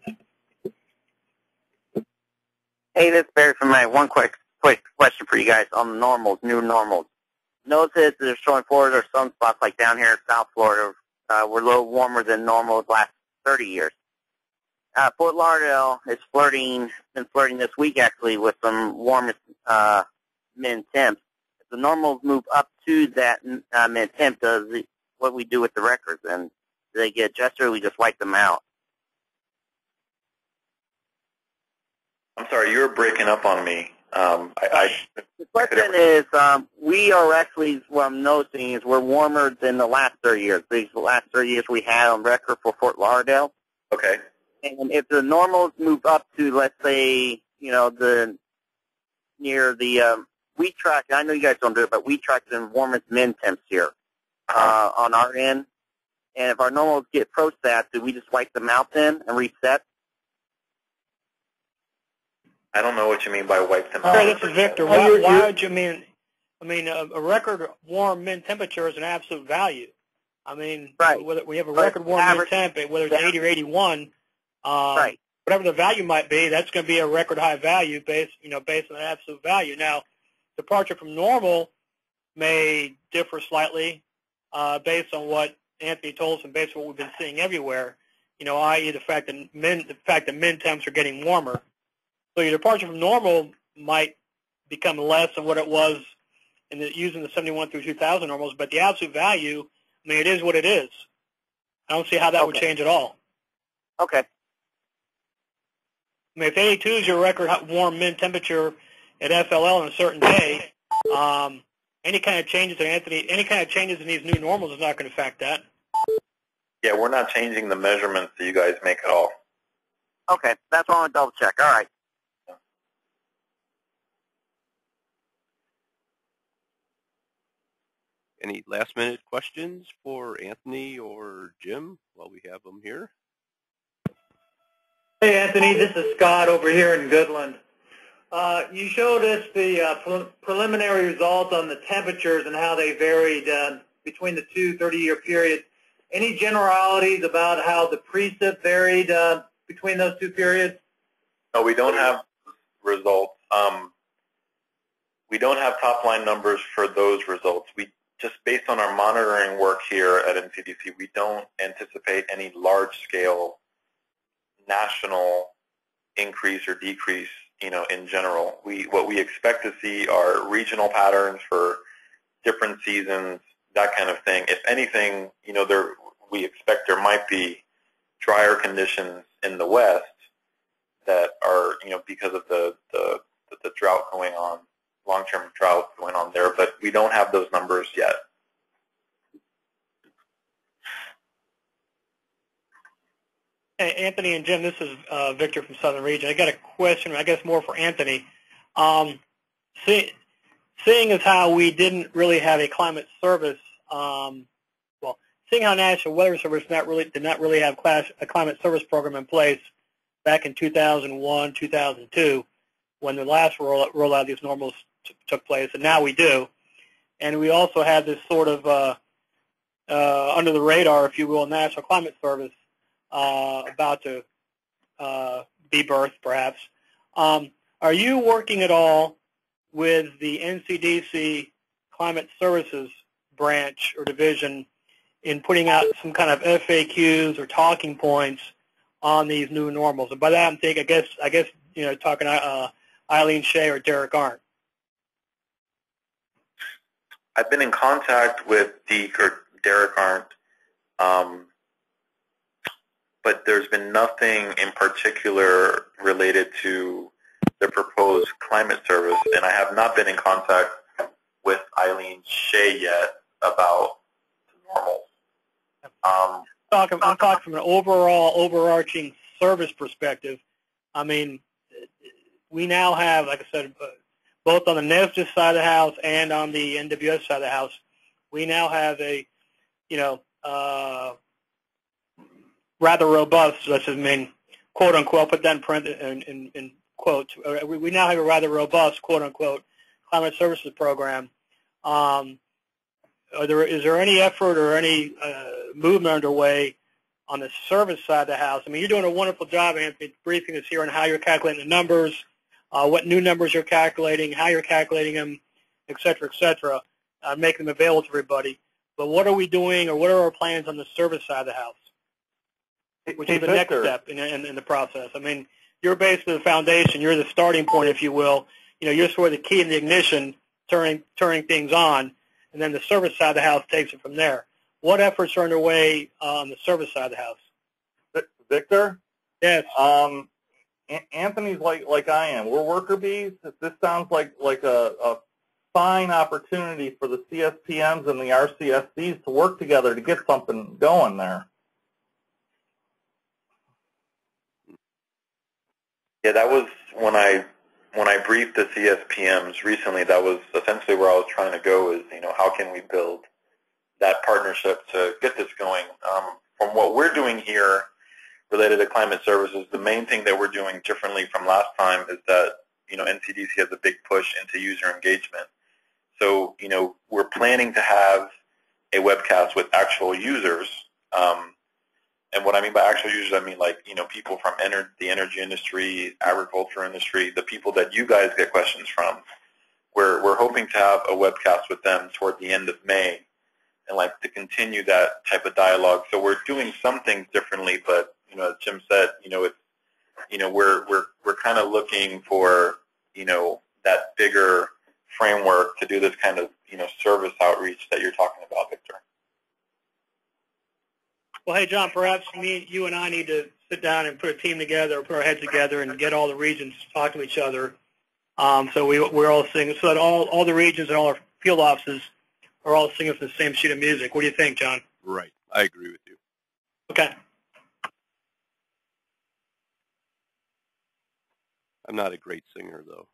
Speaker 5: Hey, this is Barry from Matt. One quick quick question for you guys on the normals, new normals. Notice they're showing Florida or some spots like down here in South Florida, uh, we're a little warmer than normal the last thirty years. Uh, Fort Lauderdale is flirting, been flirting this week actually with some warmest uh, min temps. If the normals move up to that uh, min temp, does the, what we do with the records, and do they get adjusted or we just wipe them out?
Speaker 1: I'm sorry, you were breaking up on me. Um, I, I,
Speaker 5: the question is, um, we are actually, what I'm noticing is we're warmer than the last thirty years. These last thirty years we had on record for Fort Lauderdale.
Speaker 1: Okay.
Speaker 5: And if the normals move up to, let's say, you know, the near the um, we track, I know you guys don't do it, but we track the warmest min temps here uh, on our end. And if our normals get pro-stat, do we just wipe them out then and reset?
Speaker 1: I don't know what you mean by wipe them out.
Speaker 8: Hey, this is Victor. Why,
Speaker 3: you're-
Speaker 8: why
Speaker 3: you're-
Speaker 8: would you mean? I mean, a, a record warm min temperature is an absolute value. I mean,
Speaker 5: Right.
Speaker 8: whether we have a
Speaker 5: Right.
Speaker 8: record warm min
Speaker 5: Average-
Speaker 8: temp, whether it's eighty or eighty-one, um,
Speaker 5: Right.
Speaker 8: whatever the value might be, that's going to be a record high value based, you know, based on the absolute value. Now, departure from normal may differ slightly uh, based on what Anthony told us and based on what we've been seeing everywhere. You know, that is the fact that min, the fact that min temps are getting warmer. So your departure from normal might become less than what it was in the, using the seventy-one through two thousand normals, but the absolute value, I mean, it is what it is. I don't see how that
Speaker 5: Okay.
Speaker 8: would change at all.
Speaker 5: Okay.
Speaker 8: I mean, if eighty-two is your record hot- warm min temperature at F L L on a certain day, um, any kind of changes in Anthony, any kind of changes in these new normals is not going to affect that.
Speaker 1: Yeah, we're not changing the measurements that you guys make at all.
Speaker 5: Okay. That's what I want to double check. All right.
Speaker 9: Any last-minute questions for Anthony or Jim while we have them here?
Speaker 14: Hey, Anthony, this is Scott over here in Goodland. Uh, you showed us the uh, pre preliminary results on the temperatures and how they varied uh, between the two thirty-year periods. Any generalities about how the precip varied uh, between those two periods?
Speaker 1: No, we don't have results. Um, we don't have top-line numbers for those results. We just based on our monitoring work here at N C D C, we don't anticipate any large-scale national increase or decrease, you know, in general. We what we expect to see are regional patterns for different seasons, that kind of thing. If anything, you know, there we expect there might be drier conditions in the West that are, you know, because of the the, the drought going on, long-term drought going on there, but we don't have those numbers yet.
Speaker 8: Hey, Anthony and Jim, this is uh, Victor from Southern Region. I got a question, I guess more for Anthony. Um, see, seeing as how we didn't really have a climate service, um, well, seeing how National Weather Service not really, did not really have class, a climate service program in place back in two thousand one, two thousand two, when the last roll, rollout of these normals t took place, and now we do. And we also have this sort of uh, uh, under the radar, if you will, National Climate Service uh, about to uh, be birthed, perhaps. Um, are you working at all with the N C D C Climate Services branch or division in putting out some kind of F A Qs or talking points on these new normals? And by that, I'm thinking, I guess, I guess, you know, talking uh, Eileen Shea or Derek Arndt.
Speaker 1: I've been in contact with Deke or Derek Arndt, um, but there's been nothing in particular related to the proposed climate service, and I have not been in contact with Eileen Shea yet about the normals. Um,
Speaker 8: Talking, I'm talking from an overall, overarching service perspective. I mean, we now have, like I said, both on the NESDIS side of the house and on the N W S side of the house, we now have a, you know, uh, rather robust, let's just mean, quote unquote, put that in print in, in, in quotes. We, we now have a rather robust, quote unquote, climate services program. Um, are there, is there any effort or any uh, movement underway on the service side of the house? I mean, you're doing a wonderful job, Anthony, briefing us here on how you're calculating the numbers, uh, what new numbers you're calculating, how you're calculating them, et cetera, et cetera, uh, making them available to everybody. But what are we doing, or what are our plans on the service side of the house, which
Speaker 2: hey,
Speaker 8: is the
Speaker 2: Victor.
Speaker 8: next step in, in, in the process? I mean, you're basically the foundation. You're the starting point, if you will. You know, you're sort of the key in the ignition, turning turning things on, and then the service side of the house takes it from there. What efforts are underway on the service side of the house?
Speaker 2: Victor?
Speaker 8: Yes.
Speaker 2: Um, Anthony's like like I am. We're worker bees. This sounds like like a, a fine opportunity for the C S P Ms and the R C S Ds to work together to get something going there.
Speaker 1: Yeah, that was when I when I briefed the C S P Ms recently. That was essentially where I was trying to go. Is you know how can we build that partnership to get this going? Um, from what we're doing here related to climate services, the main thing that we're doing differently from last time is that you know N C D C has a big push into user engagement. So you know we're planning to have a webcast with actual users. Um, And what I mean by actual users, I mean like, you know, people from ener the energy industry, agriculture industry, the people that you guys get questions from. We're, we're hoping to have a webcast with them toward the end of May and like to continue that type of dialogue. So we're doing some things differently, but, you know, as Jim said, you know, it's, you know, we're, we're, we're kind of looking for, you know, that bigger framework to do this kind of, you know, service outreach that you're talking about, Victor.
Speaker 8: Well, hey, John, perhaps me, you and I need to sit down and put a team together, or put our heads together, and get all the regions to talk to each other. Um, so we, we're all singing, so that all, all the regions and all our field offices are all singing from the same sheet of music. What do you think, John?
Speaker 9: Right. I agree with you.
Speaker 8: Okay.
Speaker 9: I'm not a great singer, though.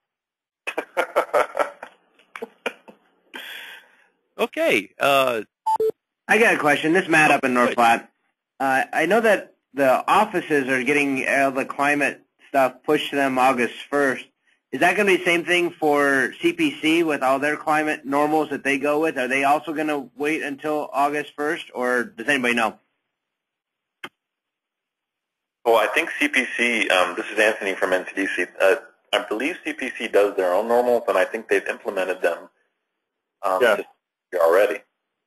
Speaker 9: Okay. Uh,
Speaker 11: I got a question. This is Matt up in North Platte. Uh, I know that the offices are getting all the climate stuff pushed to them August first. Is that going to be the same thing for C P C with all their climate normals that they go with? Are they also going to wait until August first, or does anybody know?
Speaker 1: Well, I think C P C, um, this is Anthony from N C D C, uh, I believe C P C does their own normals, and I think they've implemented them um,
Speaker 2: yeah.
Speaker 1: already.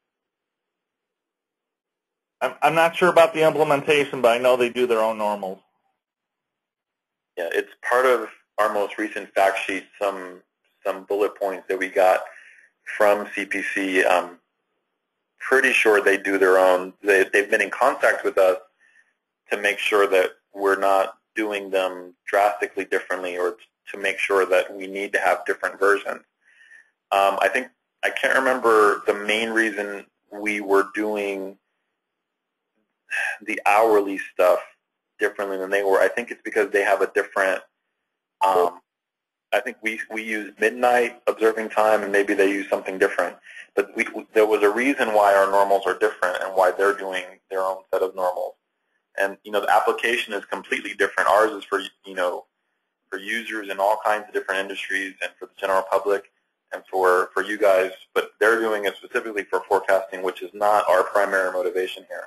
Speaker 2: I'm, I'm not sure about the implementation, but I know they do their own normals.
Speaker 1: Yeah, it's part of our most recent fact sheet, some some bullet points that we got from C P C. I'm pretty sure they do their own. They, they've been in contact with us to make sure that we're not doing them drastically differently, or to make sure that we need to have different versions. Um, I think, I can't remember the main reason we were doing the hourly stuff differently than they were. I think it's because they have a different, um, I think we, we use midnight observing time, and maybe they use something different. But we, there was a reason why our normals are different and why they're doing their own set of normals. And, you know, the application is completely different. Ours is for, you know, for users in all kinds of different industries and for the general public and for, for you guys. But they're doing it specifically for forecasting, which is not our primary motivation here.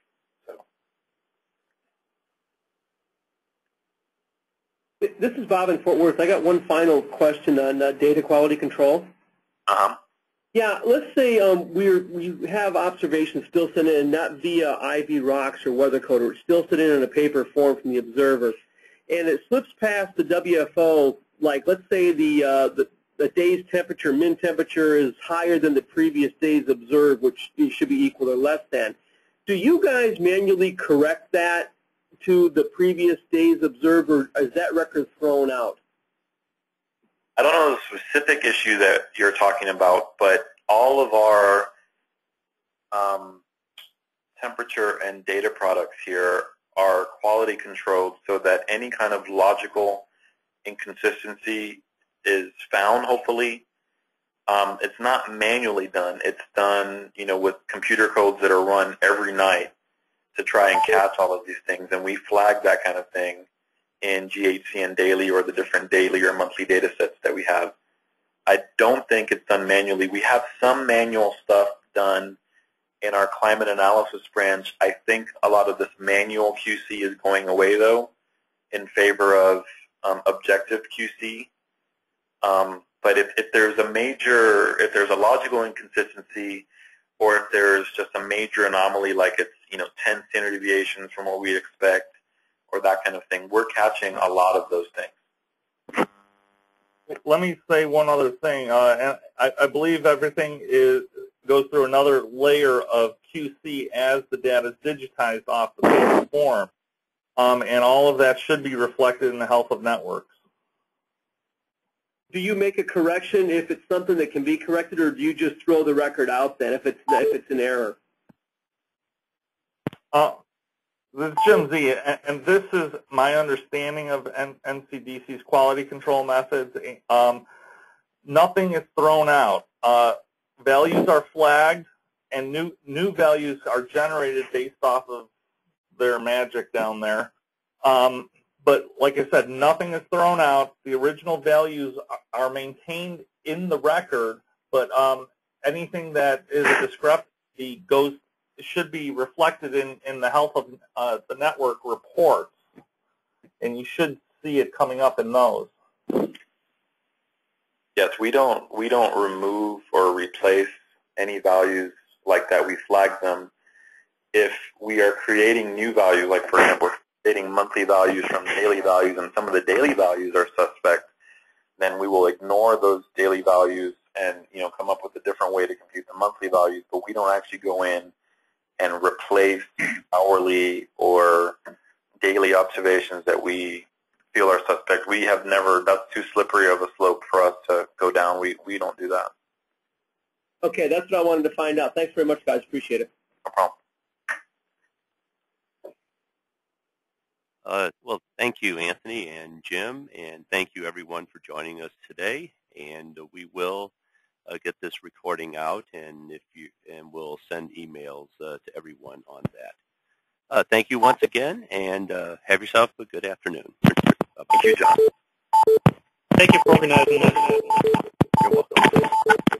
Speaker 3: This is Bob in Fort Worth. I got one final question on uh, data quality control.
Speaker 1: Uh-huh.
Speaker 3: Yeah, let's say um, we're, we have observations still sent in, not via I V rocks or WeatherCoder. It's still sent in in a paper form from the observer. And it slips past the W F O, like let's say the, uh, the, the day's temperature, min temperature, is higher than the previous day's observed, which should be equal or less than. Do you guys manually correct that to the previous day's observed, or is that record thrown out?
Speaker 1: I don't know the specific issue that you're talking about, but all of our um, temperature and data products here are quality controlled so that any kind of logical inconsistency is found, hopefully. Um, it's not manually done. It's done, you know, with computer codes that are run every night to try and catch all of these things, and we flag that kind of thing in G H C N Daily or the different daily or monthly data sets that we have. I don't think it's done manually. We have some manual stuff done in our climate analysis branch. I think a lot of this manual Q C is going away, though, in favor of um, objective Q C. Um, but if, if there's a major, if there's a logical inconsistency, or if there's just a major anomaly, like it's, you know, ten standard deviations from what we expect, or that kind of thing, we're catching a lot of those things.
Speaker 2: Let me say one other thing. Uh, I, I believe everything is goes through another layer of Q C as the data is digitized off the paper form, um, and all of that should be reflected in the health of networks.
Speaker 3: Do you make a correction if it's something that can be corrected, or do you just throw the record out then if it's if it's an error?
Speaker 2: Uh, This is Jim Z, and this is my understanding of N C D C's quality control methods. Um, nothing is thrown out. Uh, values are flagged, and new new values are generated based off of their magic down there. Um, but like I said, nothing is thrown out. The original values are maintained in the record, but um, anything that is a discrepancy goes should be reflected in, in the health of uh, the network reports, and you should see it coming up in those.
Speaker 1: Yes, we don't we don't remove or replace any values like that. We flag them. If we are creating new values, like for example, creating monthly values from daily values, and some of the daily values are suspect, then we will ignore those daily values and you know come up with a different way to compute the monthly values. But we don't actually go in and replace hourly or daily observations that we feel are suspect. We have never, that's too slippery of a slope for us to go down. We, we don't do that.
Speaker 3: Okay, that's what I wanted to find out. Thanks very much, guys. Appreciate it.
Speaker 1: No problem.
Speaker 9: Uh, well, thank you, Anthony and Jim, and thank you, everyone, for joining us today. And uh, we will Uh, get this recording out, and if you and we'll send emails uh, to everyone on that. Uh, thank you once again, and uh, have yourself a good afternoon.
Speaker 1: Thank you, John.
Speaker 8: Thank you for organizing this.
Speaker 9: You're welcome.